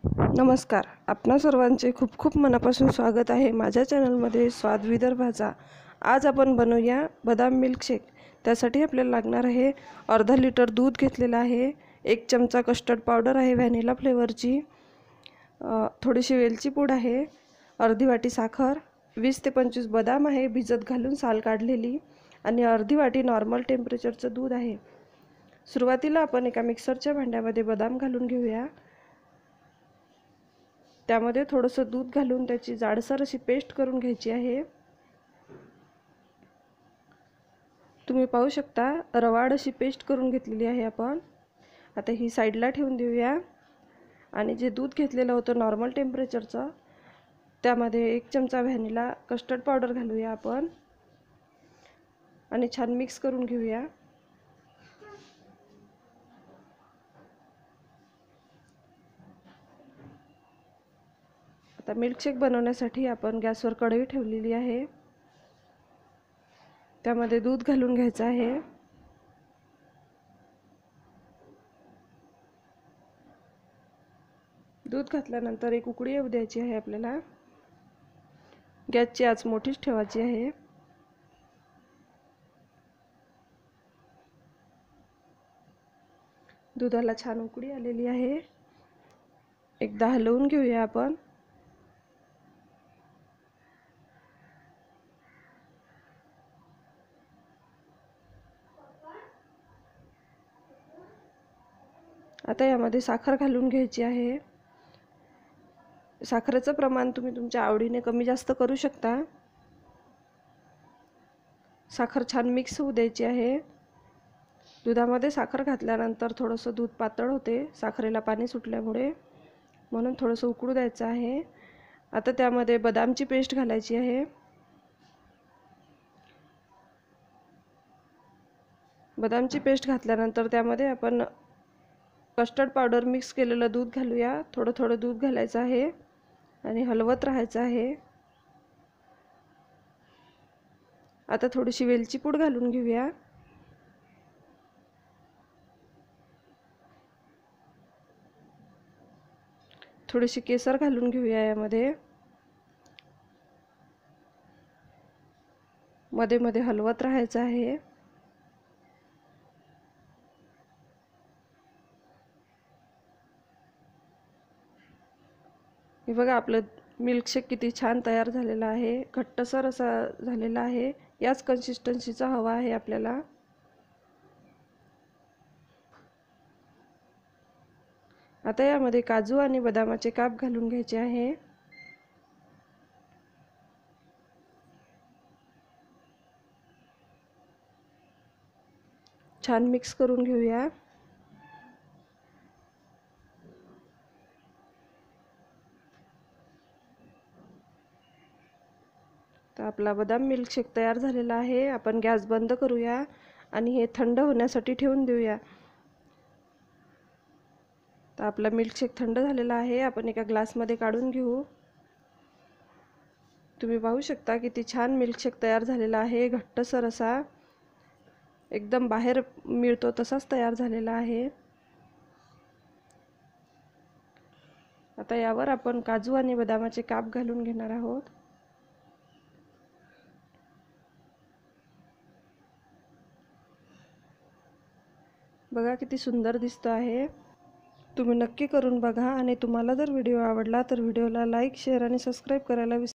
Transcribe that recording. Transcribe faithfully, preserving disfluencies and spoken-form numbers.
नमस्कार, आपणा सर्वांचे खूप खूप मनापासून स्वागत आहे माझ्या चॅनलमध्ये स्वाद विदर्भाचा। आज आपण बनवूया बदाम मिल्कशेक। त्यासाठी आपल्याला लागणार आहे अर्धा लिटर दूध घेतलेला आहे, एक चमचा कस्टर्ड पावडर आहे व्हॅनिला फ्लेवरची, थोडीशी वेलची पूड आहे, अर्धी वाटी साखर, वीस ते पंचवीस बदाम आहे भिजत घालून साल काढलेली, आणि अर्धी वाटी नॉर्मल टेम्परेचरचं दूध आहे। सुरुवातीला आपण एका मिक्सरच्या भांड्यामध्ये बदाम घालून घेऊया। त्यामध्ये थोडंसं दूध घालून त्याची जाडसर अशी पेस्ट करून घ्यायची आहे। तुम्ही पाहू शकता रवाळ अशी पेस्ट करून घेतलेली आहे आपण। आता ही साईडला ठेवून देऊया आणि जे दूध घेतलेलं होतं नॉर्मल टेम्परेचरचं त्यामध्ये एक चमचा व्हॅनिला कस्टर्ड पावडर घालूया आपण आणि छान मिक्स करून घेऊया। आता मिल्कशेक बनवण्यासाठी आपण गॅसवर कढई ठेवलेली आहे, त्यामध्ये दूध घालून घ्यायचं आहे। दूध घातल्यानंतर एक उकळी येऊ द्यायची आहे आपल्याला। गॅसची आच मोठीच ठेवायची आहे। दुधाला छान उकळी आलेली आहे, एकदा हलवून घेऊया आपण। आता यामध्ये साखर घालून घ्यायची आहे। साखरेचं प्रमाण तुम्ही तुमच्या आवडीने कमी जास्त करू शकता। साखर छान मिक्स होऊ द्यायची आहे। दुधामध्ये साखर घातल्यानंतर थोडंसं दूध पातळ होते साखरेला पाणी सुटल्यामुळे, म्हणून थोडंसं उकळू द्यायचं आहे। आता त्यामध्ये बदामची पेस्ट घालायची आहे। बदामची पेस्ट घातल्यानंतर त्यामध्ये आपण कस्टर्ड पावडर मिक्स केलेलं दूध घालूया। थोडं थोडं दूध घालायचं आहे आणि हलवत राहायचं आहे। आता थोडीशी वेलची पूड घालून घेऊया। थोडीशी केसर घालून घेऊया यामध्ये। मध्ये मध्ये हलवत राहायचं आहे। हे बघा आपलं मिल्कशेक किती छान तयार झालेला आहे, घट्टसर असा झालेला आहे। याच कन्सिस्टन्सीचा हवा आहे आपल्याला। आता यामध्ये काजू आणि बदामाचे काप घालून घ्यायचे आहे। छान मिक्स करून घेऊया। तर आपला बदाम मिल्कशेक तयार झालेला आहे। आपण गॅस बंद करूया आणि हे थंड होण्यासाठी ठेवून देऊया। तर आपला मिल्कशेक थंड झालेला आहे, आपण एका ग्लासमध्ये काढून घेऊ। तुम्ही पाहू शकता किती छान मिल्कशेक तयार झालेला आहे, घट्टसर असा, एकदम बाहेर मिळतो तसाच तयार झालेला आहे। आता यावर आपण काजू आणि बदामाचे काप घालून घेणार आहोत। बघा किती सुंदर दिसतो आहे। तुम्ही नक्की करून बघा आणि तुम्हाला जर व्हिडिओ आवडला तर व्हिडिओला लाईक, शेअर आणि सबस्क्राईब करायला विसरू